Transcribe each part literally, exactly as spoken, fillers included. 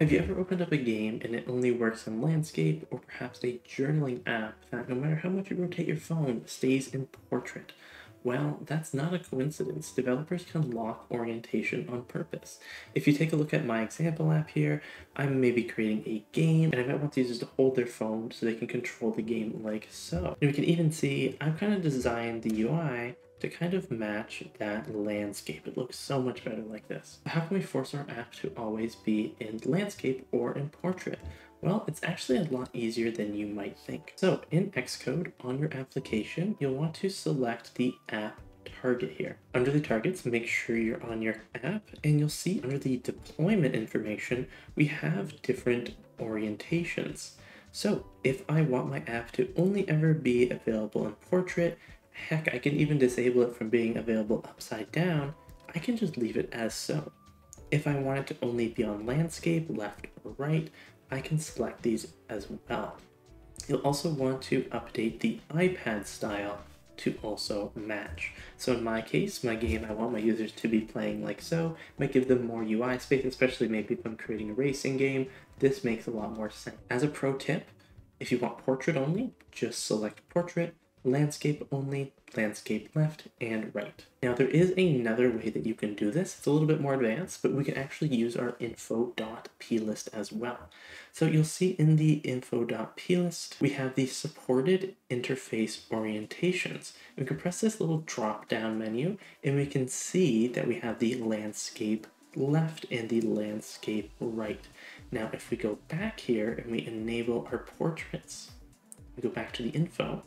Have you ever opened up a game and it only works in landscape, or perhaps a journaling app that no matter how much you rotate your phone stays in portrait? Well, that's not a coincidence. Developers can lock orientation on purpose. If you take a look at my example app here, I'm maybe creating a game and I might want users to hold their phone so they can control the game like so. And we can even see I've kind of designed the U I to kind of match that landscape. It looks so much better like this. How can we force our app to always be in landscape or in portrait? Well, it's actually a lot easier than you might think. So in Xcode on your application, you'll want to select the app target here. Under the targets, make sure you're on your app, and you'll see under the deployment information, we have different orientations. So if I want my app to only ever be available in portrait, heck, I can even disable it from being available upside down. I can just leave it as so. If I want it to only be on landscape, left or right, I can select these as well. You'll also want to update the iPad style to also match. So in my case, my game, I want my users to be playing like so. Might give them more U I space, especially maybe if I'm creating a racing game. This makes a lot more sense. As a pro tip, if you want portrait only, just select portrait. Landscape only, landscape left and right. Now there is another way that you can do this. It's a little bit more advanced, but we can actually use our Info.plist as well. So you'll see in the Info.plist, we have the supported interface orientations. We can press this little drop down menu and we can see that we have the landscape left and the landscape right. Now if we go back here and we enable our portraits, we go back to the info,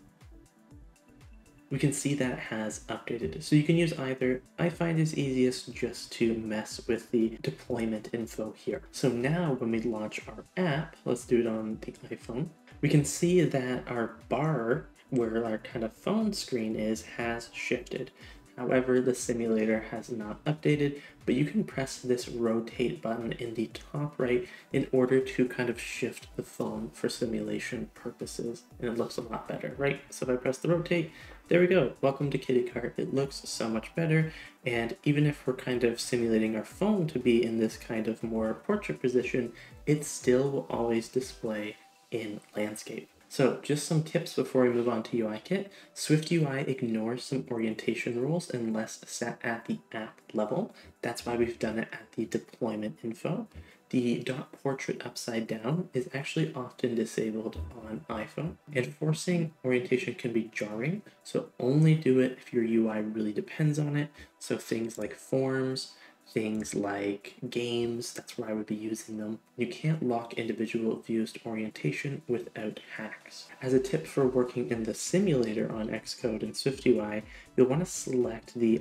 we can see that it has updated. So you can use either. I find it's easiest just to mess with the deployment info here. So now when we launch our app, let's do it on the iPhone, we can see that our bar where our kind of phone screen is has shifted. However, the simulator has not updated, but you can press this rotate button in the top right in order to kind of shift the phone for simulation purposes, and it looks a lot better, right? So if I press the rotate, there we go. Welcome to Kitty Cart. It looks so much better, and even if we're kind of simulating our phone to be in this kind of more portrait position, it still will always display in landscape. So just some tips before we move on to UIKit. SwiftUI ignores some orientation rules unless set at the app level. That's why we've done it at the deployment info. The dot portrait upside down is actually often disabled on iPhone. Enforcing orientation can be jarring, so only do it if your U I really depends on it. So things like forms, things like games, that's where I would be using them. You can't lock individual views to orientation without hacks. As a tip for working in the simulator on Xcode and SwiftUI, you'll want to select the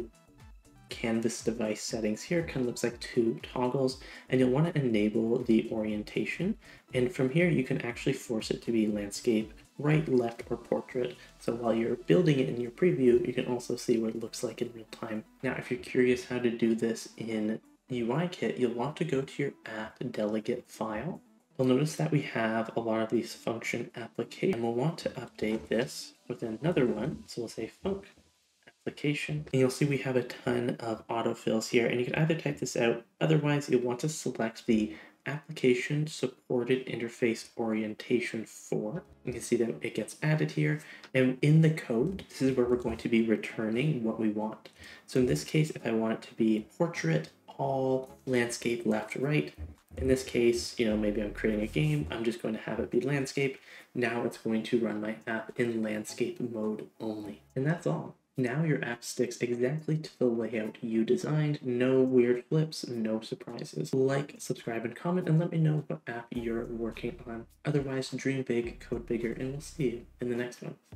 canvas device settings here. It kind of looks like two toggles, and you'll want to enable the orientation. And from here, you can actually force it to be landscape, right, left, or portrait. So while you're building it in your preview, you can also see what it looks like in real time. Now, if you're curious how to do this in UIKit, you'll want to go to your app delegate file. You'll notice that we have a lot of these function applications, and we'll want to update this with another one. So we'll say func application, and you'll see we have a ton of autofills here, and you can either type this out, otherwise you'll want to select the application supported interface orientation for. You can see that it gets added here, and in the code, this is where we're going to be returning what we want. So in this case, if I want it to be portrait, all, landscape, left, right, in this case, you know, maybe I'm creating a game, I'm just going to have it be landscape. Now it's going to run my app in landscape mode only, and that's all. Now your app sticks exactly to the layout you designed. No weird flips, no surprises. Like, subscribe, and comment, and let me know what app you're working on. Otherwise, dream big, code bigger, and we'll see you in the next one.